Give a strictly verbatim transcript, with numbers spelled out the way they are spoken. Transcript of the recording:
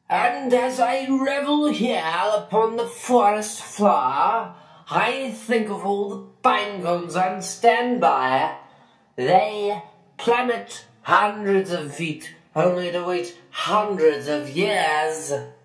And as I revel here upon the forest floor, I think of all the pine cones on standby. They plummet hundreds of feet, only to wait hundreds of years.